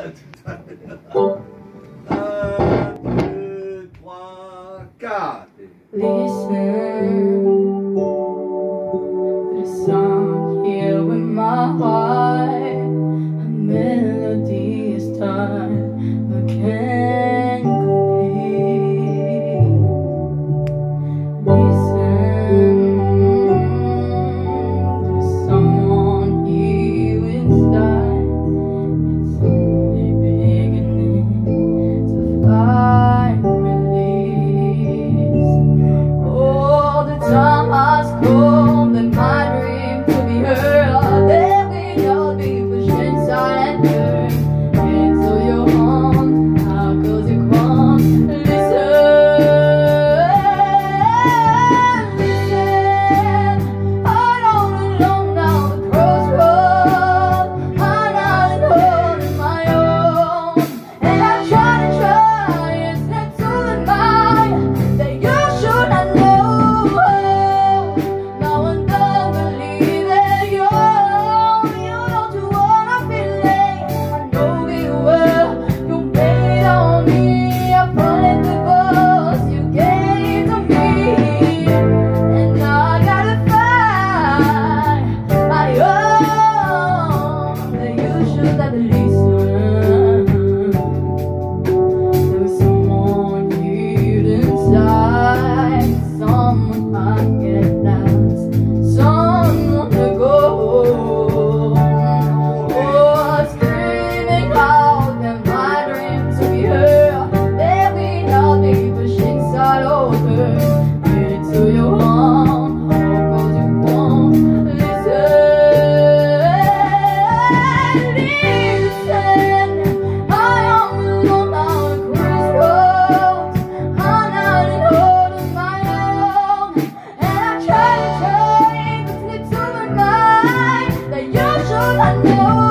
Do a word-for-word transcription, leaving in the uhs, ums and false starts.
un, deux, trois, quatre. Listen to the song here with my heart. A melody is time, but can't complete. Listen to someone here inside. It's only beginning to find release. All the time has come that my dream to be heard. Then we all be pushed inside and turned into your home. How could you come? Listen, listen. I'm all alone now, the crossroads. I'm not holding my own, and I try to try. It's not to the mind that you should not know. Now I don't believe that you're, you don't wanna be late. I know it well. You made on me. I followed the bus you gave to me, and I gotta find my own. That you should have listened. There was someone here inside, someone I can ask, someone to go. Oh, screaming out that my dream to be heard. There we all be pushed inside over. Get it to your home, how could you won't listen? Listen, I am alone now at crossroads. I'm not in hold of my own, and I try to try, but it's to my mind that you should not know.